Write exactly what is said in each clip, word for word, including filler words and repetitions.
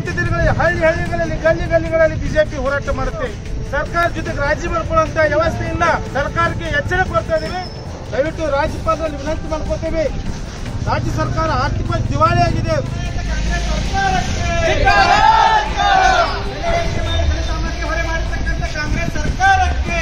ಬರುವಂತ ದಿನಗಳಲ್ಲಿ ಹಳ್ಳಿ ಹಳ್ಳಿಗಳಲ್ಲಿ ಗಲ್ಲಿ ಗಲ್ಲಿಗಳಲ್ಲಿ ಬಿಜೆಪಿ ಹೋರಾಟ ಮಾಡುತ್ತೆ. ಸರ್ಕಾರ ಜೊತೆಗೆ ರಾಜಿ ಮಾಡ್ಕೊಳ್ಳುವಂತ ವ್ಯವಸ್ಥೆಯಿಂದ ಸರ್ಕಾರಕ್ಕೆ ಎಚ್ಚರ ಕೊಡ್ತಾ ಇದ್ದೀವಿ. ದಯವಿಟ್ಟು ರಾಜ್ಯಪಾಲರಲ್ಲಿ ವಿನಂತಿ ಮಾಡ್ಕೋತೇವೆ. ರಾಜ್ಯ ಸರ್ಕಾರ ಆರ್ಥಿಕವಾಗಿ ದಿವಾಳಿ ಆಗಿದೆ. ಕಾಂಗ್ರೆಸ್ ಸರ್ಕಾರಕ್ಕೆ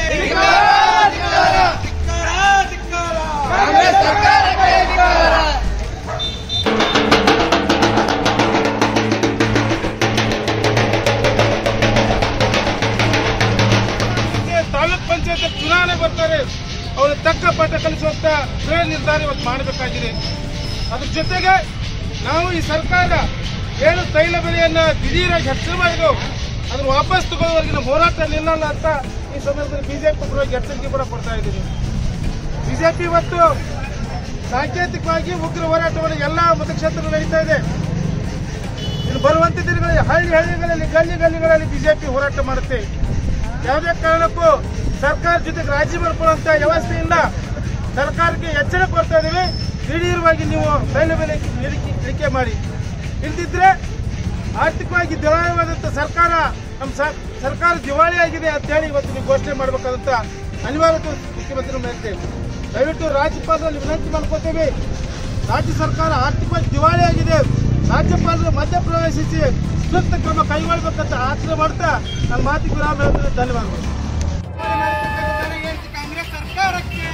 ತಾಲೂಕ್ ಪಂಚಾಯತ್ ಚುನಾವಣೆ ಬರ್ತಾರೆ, ಅವರು ತಕ್ಕ ಪಾಠ ಕಲಿಸುವಂತ ದೃಢ ನಿರ್ಧಾರ ಇವತ್ತು ಮಾಡಬೇಕಾಗಿದೆ. ಅದ್ರ ಜೊತೆಗೆ ನಾವು ಈ ಸರ್ಕಾರ ಏನು ತೈಲ ಬೆಲೆಯನ್ನ ದಿಢೀರಾಗಿ ಹೆಚ್ಚಳ ಮಾಡಿದೆವು, ಅದನ್ನು ವಾಪಸ್ ತಗೊಳ್ಳೋವರೆಗಿನ ಹೋರಾಟ ನಿಲ್ಲಲ್ಲ ಅಂತ ಈ ಸಂದರ್ಭದಲ್ಲಿ ಬಿಜೆಪಿ ಪರವಾಗಿ ಎಚ್ಚರಿಕೆ ಕೂಡ ಕೊಡ್ತಾ ಇದ್ದೀವಿ. ಬಿಜೆಪಿ ಇವತ್ತು ಸಾಂಕೇತಿಕವಾಗಿ ಉಗ್ರ ಹೋರಾಟವನ್ನು ಎಲ್ಲಾ ಮತಕ್ಷೇತ್ರದಲ್ಲಿ ನಡೀತಾ ಇದೆ. ಇನ್ನು ಬರುವಂತ ದಿನಗಳಲ್ಲಿ ಹಳ್ಳಿ ಹಳ್ಳಿಗಳಲ್ಲಿ ಗಲ್ಲಿ ಗಲ್ಲಿಗಳಲ್ಲಿ ಬಿಜೆಪಿ ಹೋರಾಟ ಮಾಡುತ್ತೆ. ಯಾವುದೇ ಕಾರಣಕ್ಕೂ ಸರ್ಕಾರ ಜೊತೆಗೆ ರಾಜಿ ಮಾಡ್ಕೊಳ್ಳುವಂತ ವ್ಯವಸ್ಥೆಯಿಂದ ಸರ್ಕಾರಕ್ಕೆ ಎಚ್ಚರ ಕೊಡ್ತಾ ಇದ್ದೀವಿ. ದಿಢೀರವಾಗಿ ನೀವು ತೈಲ ಬೆಲೆ ಇಳಿಕೆ ಮಾಡಿ, ಇಲ್ದಿದ್ರೆ ಆರ್ಥಿಕವಾಗಿ ದಿವಾಳಿಯಾದಂತ ಸರ್ಕಾರ ನಮ್ಮ ಸರ್ಕಾರ ದಿವಾಳಿಯಾಗಿದೆ ಅಂತ ಹೇಳಿ ಇವತ್ತು ನೀವು ಘೋಷಣೆ ಮಾಡಬೇಕಾದಂತ ಅನಿವಾರ್ಯತೆ ಮುಖ್ಯಮಂತ್ರಿ ಮೇಲೆ. ದಯವಿಟ್ಟು ರಾಜ್ಯಪಾಲರಲ್ಲಿ ವಿನಂತಿ ಮಾಡ್ಕೋತೇವೆ. ರಾಜ್ಯ ಸರ್ಕಾರ ಆರ್ಥಿಕವಾಗಿ ದಿವಾಳಿಯಾಗಿದೆ. ರಾಜ್ಯಪಾಲರು ಮಧ್ಯಪ್ರವೇಶಿಸಿ ಸೂಕ್ತ ಕ್ರಮ ಕೈಗೊಳ್ಳಬೇಕಂತ ಆಗ್ರಹ ಮಾಡ್ತಾ ನನ್ನ ಮಾತಿಗೆ ವಿರಾಮ ಹೇಳ್ತಾರೆ. ಧನ್ಯವಾದಗಳು. ಕಾಂಗ್ರೆಸ್ ಸರ್ಕಾರಕ್ಕೆ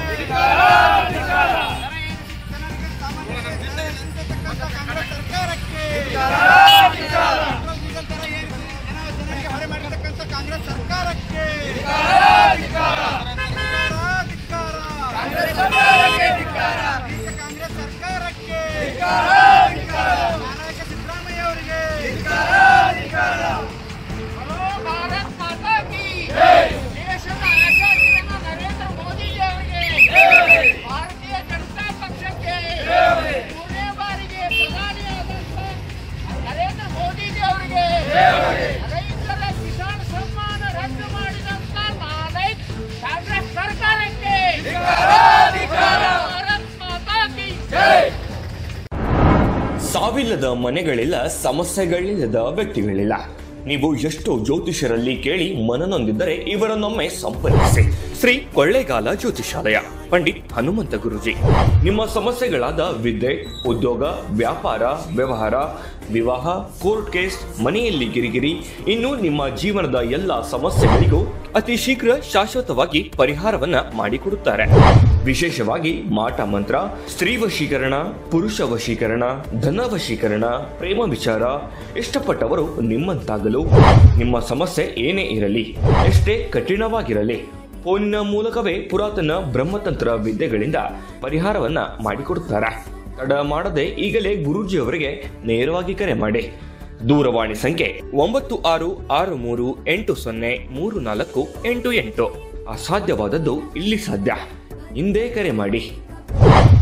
ಕಾಂಗ್ರೆಸ್ ಸರ್ಕಾರಕ್ಕೆ ಜನರಿಗೆ ಹೊರೆ ಮಾಡಿರ್ತಕ್ಕಂಥ ಕಾಂಗ್ರೆಸ್ ಸರ್ಕಾರಕ್ಕೆ ಕಾಂಗ್ರೆಸ್ ಸರ್ಕಾರಕ್ಕೆ ನಾಯಕ ಸಿದ್ದರಾಮಯ್ಯ ಅವರಿಗೆ ಭಾರತ್ ಮಾತಾ ಕಿ ದೇಶದ ಆಚಾರ್ಯನ ನರೇಂದ್ರ ಮೋದಿಜಿ ಅವರಿಗೆ, ಭಾರತೀಯ ಜನತಾ ಪಕ್ಷಕ್ಕೆ ಮೂರನೇ ಬಾರಿಗೆ ಪ್ರಧಾನಿಯಾದಂತ ನರೇಂದ್ರ ಮೋದಿಜಿ ಅವರಿಗೆ, ರೈತರ ಕಿಸಾನ್ ಸಮ್ಮಾನ ರದ್ದು ಮಾಡಿದಂತ ನಾಯಕ ಕಾಂಗ್ರೆಸ್ ಸರ್ಕಾರಕ್ಕೆ ಭಾರತ್ ಮಾತಾ ಕಿ ಜೈ. ಸಾವಿಲ್ಲದ ಮನೆಗಳಿಲ್ಲ, ಸಮಸ್ಯೆಗಳಿಲ್ಲದ ವ್ಯಕ್ತಿಗಳಿಲ್ಲ. ನೀವು ಎಷ್ಟೋ ಜ್ಯೋತಿಷರಲ್ಲಿ ಕೇಳಿ ಮನನೊಂದಿದ್ದರೆ ಇವರನ್ನೊಮ್ಮೆ ಸಂಪರ್ಕಿಸಿ. ಶ್ರೀ ಕೊಳ್ಳೇಗಾಲ ಜ್ಯೋತಿಷಾಲಯ, ಪಂಡಿತ್ ಹನುಮಂತ ಗುರುಜಿ. ನಿಮ್ಮ ಸಮಸ್ಯೆಗಳಾದ ವಿದ್ಯೆ, ಉದ್ಯೋಗ, ವ್ಯಾಪಾರ, ವ್ಯವಹಾರ, ವಿವಾಹ, ಕೋರ್ಟ್ ಕೇಸ್, ಮನೆಯಲ್ಲಿ ಕಿರಿಕಿರಿ, ಇನ್ನು ನಿಮ್ಮ ಜೀವನದ ಎಲ್ಲ ಸಮಸ್ಯೆಗಳಿಗೂ ಅತಿ ಶೀಘ್ರ ಶಾಶ್ವತವಾಗಿ ಪರಿಹಾರವನ್ನ ಮಾಡಿಕೊಡುತ್ತಾರೆ. ವಿಶೇಷವಾಗಿ ಮಾಟ ಮಂತ್ರ, ಸ್ತ್ರೀ ವಶೀಕರಣ, ಪುರುಷ ವಶೀಕರಣ, ಧನ ವಶೀಕರಣ, ಪ್ರೇಮ ವಿಚಾರ, ಇಷ್ಟಪಟ್ಟವರು ನಿಮ್ಮಂತಾಗಲು. ನಿಮ್ಮ ಸಮಸ್ಯೆ ಏನೇ ಇರಲಿ, ಎಷ್ಟೇ ಕಠಿಣವಾಗಿರಲಿ, ಫೋನಿನ ಮೂಲಕವೇ ಪುರಾತನ ಬ್ರಹ್ಮತಂತ್ರ ವಿದ್ಯೆಗಳಿಂದ ಪರಿಹಾರವನ್ನ ಮಾಡಿಕೊಡುತ್ತಾರೆ. ತಡ ಮಾಡದೆ ಈಗಲೇ ಗುರೂಜಿಯವರಿಗೆ ನೇರವಾಗಿ ಕರೆ ಮಾಡಿ. ದೂರವಾಣಿ ಸಂಖ್ಯೆ ಒಂಬತ್ತು ಆರು ಆರು ಮೂರು ಎಂಟು ಸೊನ್ನೆ ಮೂರು ನಾಲ್ಕು ಎಂಟು ಎಂಟು. ಅಸಾಧ್ಯವಾದದ್ದು ಇಲ್ಲಿ ಸಾಧ್ಯ. ಹಿಂದೆ ಕರೆ ಮಾಡಿ.